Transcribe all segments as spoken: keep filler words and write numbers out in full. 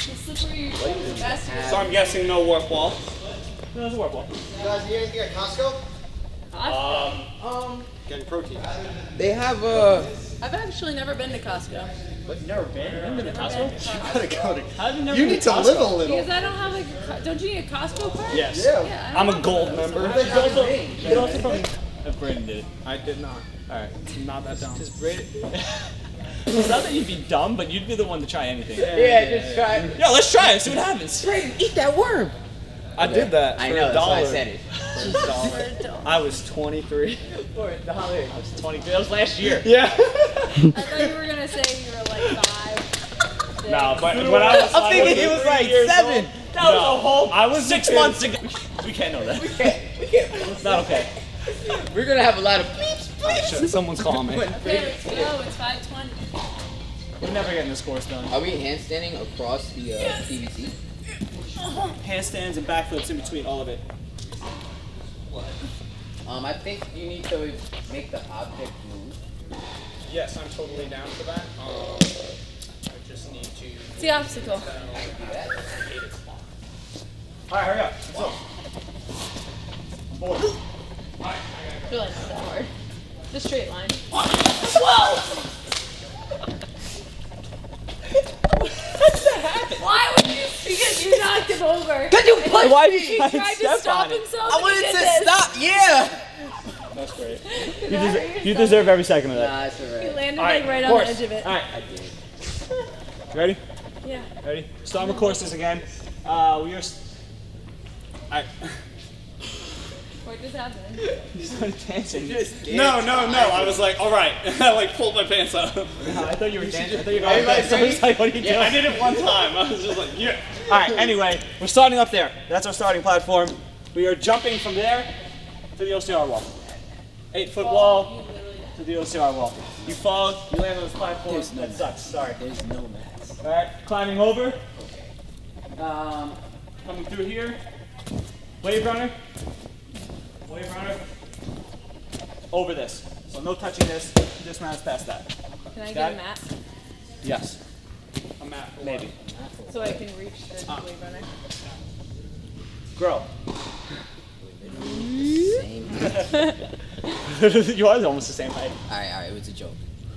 Slippery. So I'm guessing no warp wall. No, there's a warp wall. You guys need anything at Costco? Costco. Um, Um, getting protein. They have uh I've actually never been to Costco. but you've never been? You've never been to Costco? Gotta go to. How have you never You been need to Costco? live a little. Because I don't have like, a, co- don't you need a Costco card? Yes. Yeah. Yeah. I I'm don't a have gold one. member. They have Also, names. you also probably if Brayden did it. I did not. Alright. Not that dumb. Just Brayden. It's not that you'd be dumb, but you'd be the one to try anything. yeah, just try. Yeah, let's try it. See what happens. Eat that worm. I did that. I for know. a That's why I dollar. said it. For a dollar. I was twenty-three. For a dollar. I was twenty-three. That was last year. Yeah. I thought you were gonna say you were like five. Six. No, but when I was I'm like, thinking he was like years seven. old, that was No, a whole I was six a kid. months ago. We can't know that. We can't. We can't. It's not okay. We're gonna have a lot of bleeps, bleeps. Someone's calling me. Okay, let's go. It's five twenty. We're never getting this course done. Are we handstanding across the uh, P V C? Handstands and backflips in between all of it. Um, I think you need to make the object move. Yes, I'm totally down for that. Um, I just need to. It's the obstacle. I can do that. Alright, hurry up. Let's go. Board. It's really not that hard. Just straight line. Why would you? Because you knocked him over. Cause you punched Why me. did He you tried to step stop on it? himself. I and he wanted did to this. stop. Yeah. That's great. You, Did I hurt deserve, you yourself? deserve every second of that. Nah, it's He alright. landed All right, like right on course. the edge of it. Alright. I did. You ready? Yeah. Ready? Start with courses again. Uh, we are. s- Alright. What just happened? You started dancing. No, no, no. I was like, all right. I like pulled my pants up. Uh, I thought you were dancing. I thought you were going to Everybody dance. I was like, what are you doing? I did it one time. I was just like, yeah. Alright, anyway, we're starting up there. That's our starting platform. We are jumping from there to the O C R wall. Eight foot wall to the O C R wall. You fall, you land on this platform. There's no that sucks, sorry. There's no max. Alright, climbing over. Um, coming through here. Wave runner. Wave runner. Over this. So no touching this. This round's past that. Can I Got get it? a map Yes. A map. Maybe. so I can reach the wave runner? Grow. Same. You are almost the same height. Alright, alright. It was a joke.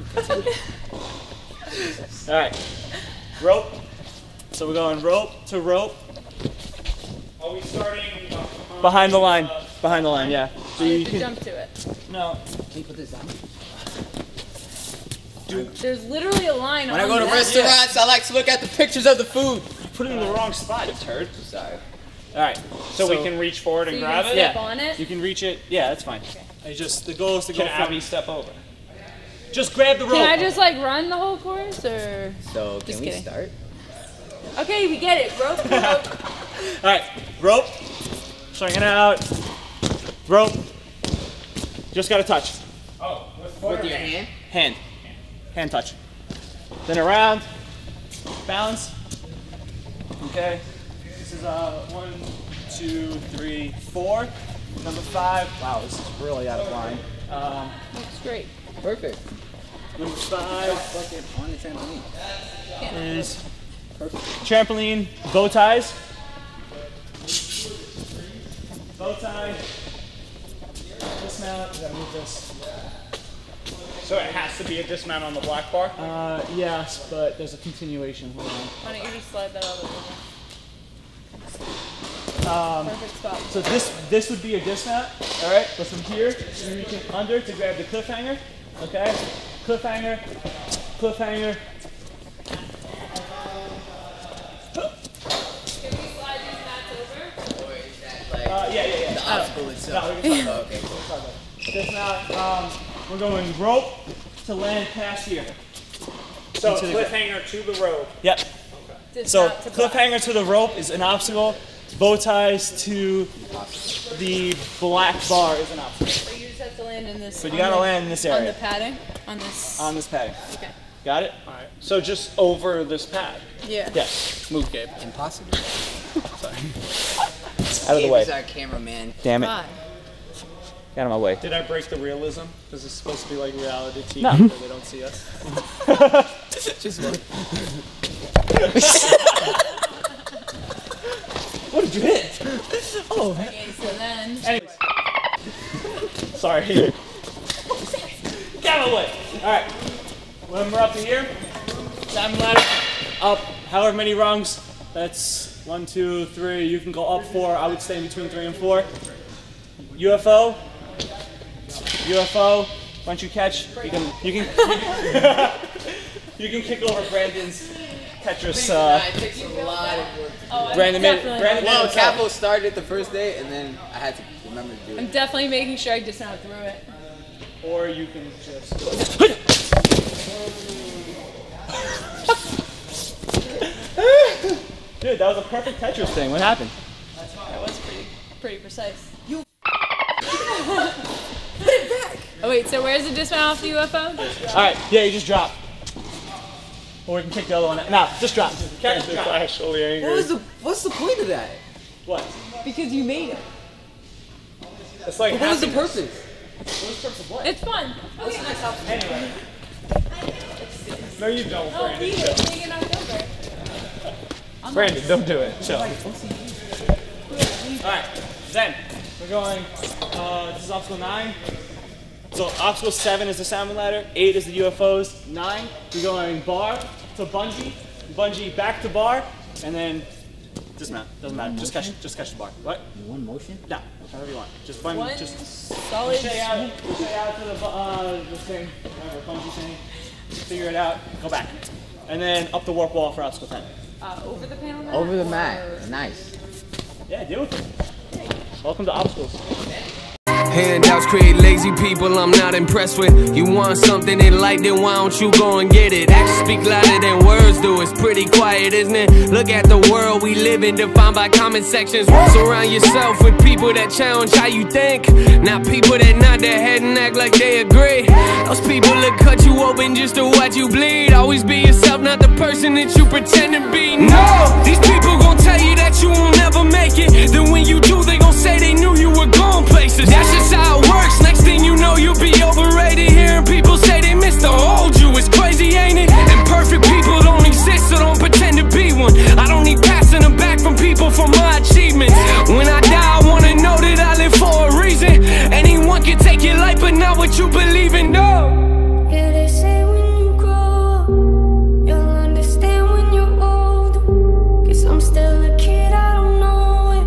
Alright. Rope. So we're going rope to rope. Are we starting uh, Behind the line. Behind the line, yeah. So You you have to can. jump to it. No. Can you put this on? There's literally a line When on I go to that. restaurants, I like to look at the pictures of the food. Put it in the wrong spot, you turd. Sorry. Alright. So, we can reach forward So and you grab can it? step Yeah. on it. You can reach it. Yeah, that's fine. It's just the goal is to Can go from. Abby step over? Just grab the rope. Can I just like run the whole course or? So, can Just we kidding. start? Okay, we get it. Rope, rope. Alright. Rope. Swing it out. Rope. Just gotta touch. Oh, with foot With or your hand? hand? Hand. Hand touch. Then around. Balance. Okay. This is uh one, two, three, four. Number five. Wow, this is really out of line. Um, Looks great. Perfect. number five Fucking on the trampoline. is trampoline bow ties. Bow tie. Dismount. We gotta move this. So it has to be a dismount on the black bar? Uh, yes, but there's a continuation. Hold on. Why don't you just slide that out of the Um, perfect spot? So this this would be a dismount, all right? But from here, you're reaching under to grab the cliffhanger, okay? Cliffhanger, cliffhanger. Can we slide these mats over? Or is that like Uh, yeah, yeah, yeah. the obstacle itself? No, we can talk Oh, okay, cool. about it. Dismount. Um, we're going rope to land past here. So Into the- cliffhanger to the rope. Yep. So Dismount to block. cliffhanger to the rope is an obstacle. Bow ties to the black bar is an obstacle. So you just have to land in this. So you on gotta the- land in this On area. the padding? On this. On this padding. Okay. Got it? All right. So just over this pad. Yeah. Yes. Move, Gabe. Impossible. Out of the way. He's our cameraman. Damn it. God. Get out of my way. Did I break the realism? Because it's supposed to be like reality T V, No. so they don't see us. Just one. here. Get away. All right. When we're up to here, salmon ladder, up however many rungs. That's one, two, three. You can go up four. I would stay in between three and four. U F O. U F O. Once you catch, you can you can you can, you can kick over Brandon's Tetris. Uh, it takes a lot of work. Oh, I'm Brandon made definitely Brandon Well, made it tough. Capo started the first day, and then I had to remember to do I'm it. definitely making sure I dismount through it. Or you can just. Dude, that was a perfect Tetris thing. What happened? That was pretty, pretty precise. You. Put it back. Oh wait, so where's the dismount off the U F O? All right, yeah, you just drop. Or we can kick the other one out. No, just drop. Catch, drop. Actually angry. What was the, what's the point of that? What? Because you made it. It's like. What was the happiness. purpose? What's the purpose of what? It's fun. Okay. Anyway. No, you don't, Oh, Brandon. Peter, it's big in October. Brandon, don't do it. Chill. Alright, then we're going, uh, this is obstacle nine. So obstacle seven is the salmon ladder, eight is the U F Os, nine, we're going bar to bungee, bungee back to bar, and then dismount, doesn't matter, just catch, just catch the bar. What? One motion? No, however you want. Just bungee, One just solid. stay out, stay out to the, bu- uh, this thing, whatever, bungee thing, figure it out, go back. And then up the warp wall for obstacle ten. Uh, over the panel mat? Over the or- mat. Nice. Yeah, deal with it. Welcome to obstacles. Handouts create lazy people I'm not impressed with. You want something in life, then why don't you go and get it? Actions speak louder than words do. It's pretty quiet, isn't it? Look at the world we live in, defined by comment sections. Surround yourself with people that challenge how you think, not people that nod their head and act like they agree. Those people that cut you open just to watch you bleed. Always be yourself, not the person that you pretend to be. No, these people gon' tell you that you will never make it. Then when you do, they gon' say they knew you were going places. That's just how it works. Next thing you know, you'll be overrated. Hearing people say they miss the old you, it's crazy, ain't it? And perfect people don't exist, so don't pretend to be one. I don't need passing them back from people for my achievements. When I die, I wanna know that I live for a reason. Anyone can take your life, but not what you believe in, no. Yeah, they say when you grow up, you'll understand when you're older. Guess I'm still a kid, I don't know it.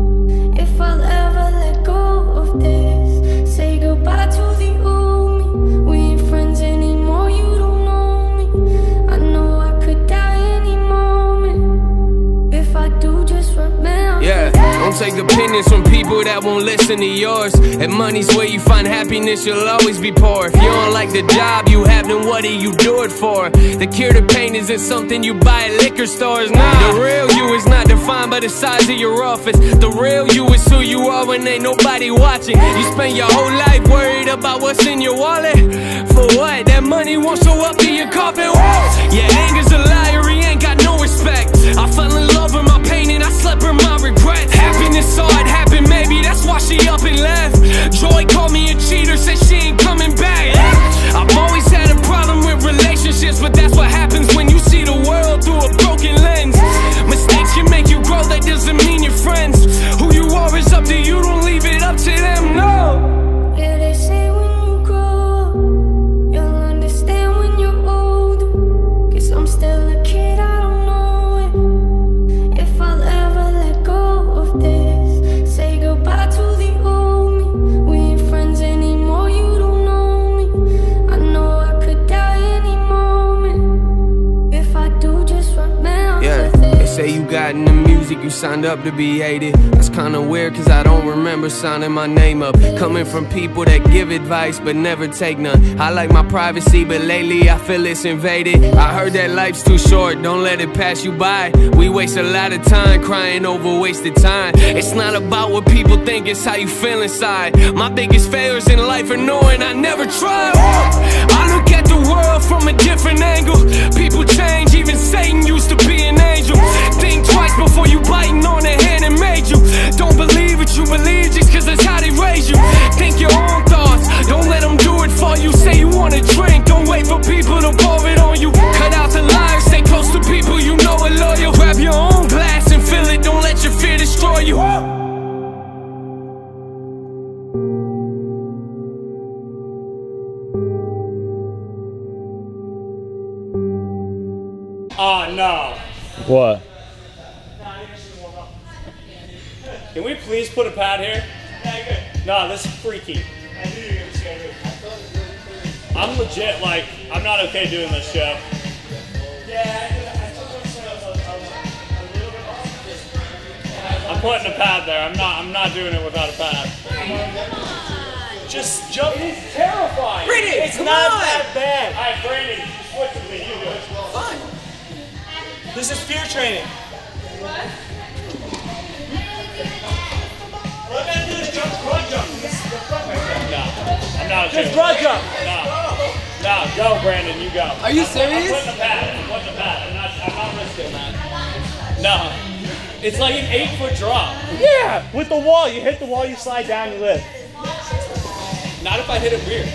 If I'll ever let go of this, say goodbye to the old me. We ain't friends anymore, you don't know me. I know I could die any moment. If I do, just remember. Yeah, don't take opinions from people that won't listen to yours. And money's where you find happiness, you'll always be poor. If you don't like the job you have, then what do you do it for? The cure to pain isn't something you buy at liquor stores, nah. The real you is not defined by the size of your office. The real you is who you are when ain't nobody watching. You spend your whole life worried about what's in your wallet. For what? That money won't show up in your coffin. Yeah, anger's a liar, he ain't got no respect. I fell in love with my pain and I slept with my regrets. Happiness saw it happen, maybe that's why she up and left. Joy called me a cheater, said she ain't coming back. I've always had a problem with relationships, but that's what happens when you see the world through a broken lens. Mistakes can make you grow, that doesn't mean you're friends. Who you are is up to you, don't leave it up to them, no. Yeah, they say when you grow up, you'll understand when you're older. Guess I'm still a kid, I don't know it. If I'll ever let go of this, say goodbye to the old me. We ain't friends anymore, you don't know me. I know I could die any moment. If I do, just remember. Yeah, this. they say you got in the music, you signed up to be hated. That's kinda weird, cause I don't remember signing my name up. Coming from people that give advice, but never take none. I like my privacy, but lately I feel it's invaded. I heard that life's too short, don't let it pass you by. We waste a lot of time crying over wasted time. It's not about what people think, it's how you feel inside. My biggest failures in life are knowing I never tried. I look at the world from a different angle. People change, even Satan used to be an angel. Think twice before you biting on the hand that made you. Don't believe what you believe just cause that's how they raise you. Think your own thoughts, don't let them do it for you. Say you wanna drink, don't wait for people to pour it on you. Cut out the liars, stay close to people you know are loyal. Grab your own glass and fill it, don't let your fear destroy you. No. What? Can we please put a pad here? No, this is freaky. I'm legit, like, I'm not okay doing this show. I'm putting a pad there. I'm not I'm not doing it without a pad. Just jump. It's terrifying. Brandon, it's come not on. that bad. All right, Brandon, switch with me. You do it. Fine. This is fear training. We're gonna do this jump, front jump. This is the front jump. No, I'm not okay. Just front jump. No, no, go, Brandon. You go. Are you I'm, serious? I'm putting a pad. I'm putting a pad. I'm not. I'm not risking that. No, it's like an eight-foot drop. Yeah, with the wall. You hit the wall, you slide down, you live. Not if I hit it weird.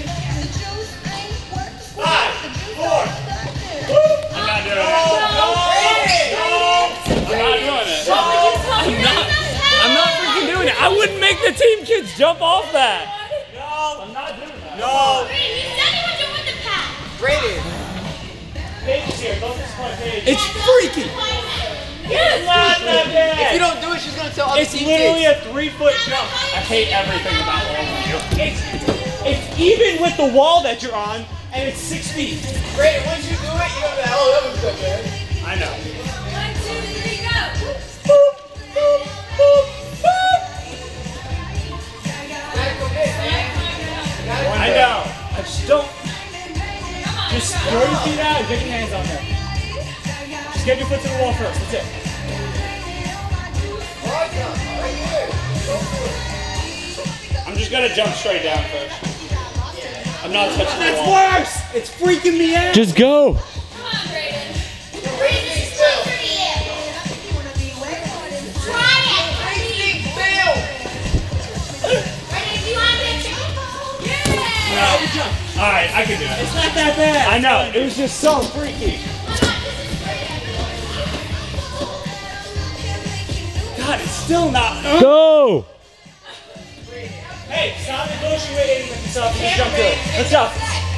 Five, four. I'm not doing it. No, no, I'm not doing it. I'm not. I'm not freaking doing it. I wouldn't make the team kids jump off that. No, I'm not doing that. No. Brandon. Paige is here. Go to my page. It's freaky. It's not that bad. If you don't do it, she's gonna tell other It's team literally kids. a three-foot jump. I hate everything about all of you. It's, it's even with the wall that you're on, and it's six feet. Brandon, once you do it, you're gonna be like, oh, that was so good. I know. One, two, three, go. I know. I just don't. Just throw your feet out and get your hands on there. Just get your foot to the wall first. That's it. I'm just gonna jump straight down first. I'm not touching the wall. Worse! It's freaking me out. Just go. Come on, Brayden. Brayden, it's still for you. Try it. Brayden, do you want to get your... No. All right, I can do it. It's not that bad. I know. It was just so freaky. God, it's still not. Go. Hey, stop negotiating with yourself and just jump to it. Let's go.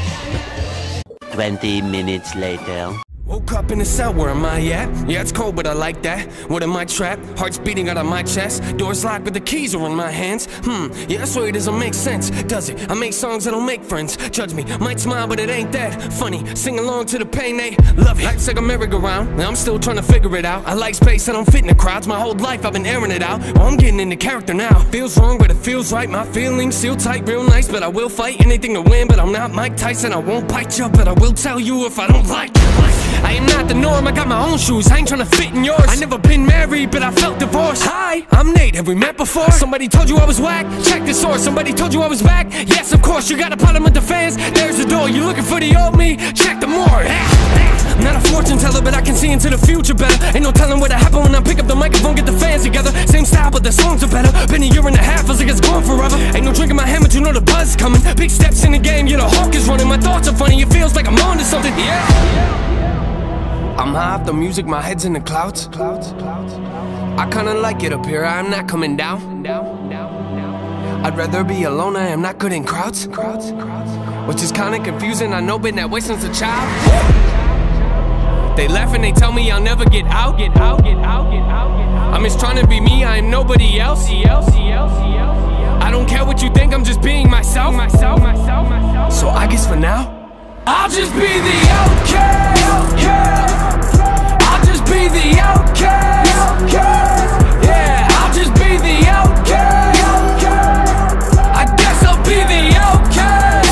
Twenty minutes later. Woke up in the cell, where am I at? Yeah, it's cold, but I like that. What am I trapped? Heart's beating out of my chest. Doors locked, but the keys are in my hands. Hmm, yeah, I swear it doesn't make sense, does it? I make songs that don't make friends. Judge me, might smile, but it ain't that funny. Sing along to the pain, they love it. Life's like a merry-go-round, and I'm still trying to figure it out. I like space, I don't fit in the crowds. My whole life I've been airing it out. Oh, I'm getting into character now. Feels wrong, but it feels right. My feelings seal tight, real nice, but I will fight anything to win. But I'm not Mike Tyson, I won't bite you, but I will tell you if I don't like it. I am not the norm, I got my own shoes, I ain't tryna fit in yours. I never been married, but I felt divorced. Hi, I'm Nate, have we met before? Somebody told you I was whack? Check the source. Somebody told you I was back? Yes, of course, you got a problem with the fans? There's the door, you looking for the old me? Check the more. I'm not a fortune teller, but I can see into the future better. Ain't no telling what'll happen when I pick up the microphone, get the fans together. Same style, but the songs are better. Been a year and a half, feels like it's gone forever. Ain't no drink in my hand, but you know the buzz coming. Big steps in the game, yeah, the hawk is running. My thoughts are funny, it feels like I'm on to something, yeah. I'm high off the music, my head's in the clouds. Clouds, clouds. I kinda like it up here, I'm not coming down. Down, down, down. I'd rather be alone, I am not good in crowds. Crowds, crowds. Which is kinda confusing, I know, been that way since a child. They laugh and they tell me I'll never get out. Get out, get out, get out, get out. I'm just trying to be me, I am nobody else. I don't care what you think, I'm just being myself. Myself, myself, myself. So I guess for now, I'll just be the outcast. I'll just be the outcast. Yeah, I'll just be the outcast. I guess I'll be the outcast.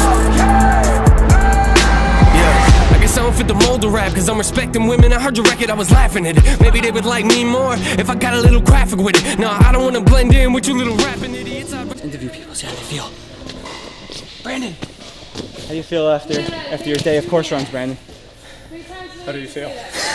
Yeah, I guess I don't fit the mold of rap, cause I'm respecting women. I heard your record, I was laughing at it. Maybe they would like me more if I got a little graphic with it. No, I don't wanna blend in with you little rapping idiots. Interview people, see how they feel. Brandon. How do you feel after after your day of course runs, Brandon? How do you feel?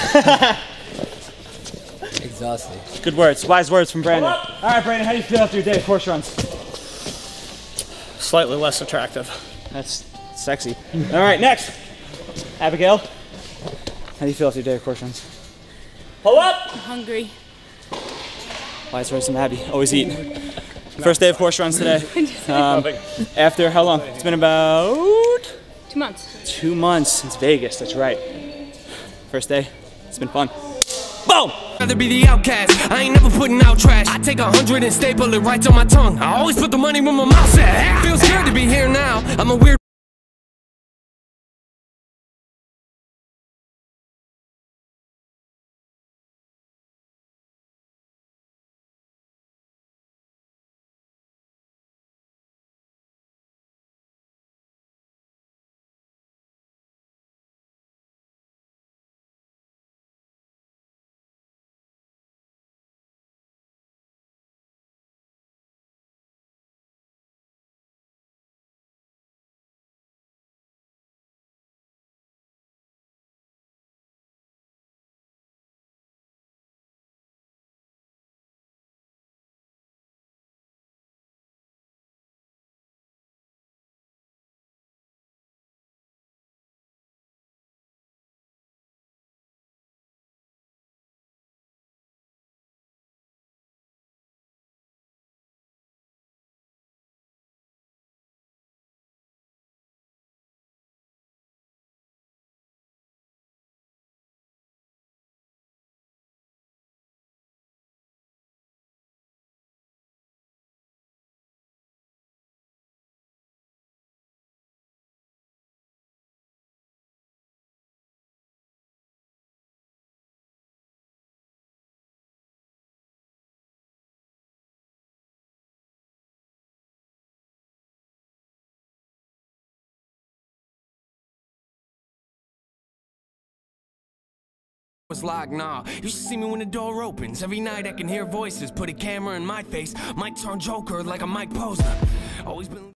Exhausted. Good words, wise words from Brandon. All right, Brandon, how do you feel after your day of course runs? Slightly less attractive. That's sexy. All right, next. Abigail, how do you feel after your day of course runs? Pull up! I'm hungry. Wise words from Abby, always eat. First day of course runs today. Um, after how long? It's been about Two months. two months since Vegas, that's right. First day, it's been fun. Boom! Rather be the outcast. I ain't never putting out trash. I take a hundred and staple it right to my tongue. I always put the money where my mouth's at. Feels good to be here now. I'm a weird. Was like, nah, you should see me when the door opens. Every night I can hear voices, put a camera in my face. Might turn Joker like a Mike Posner. Always been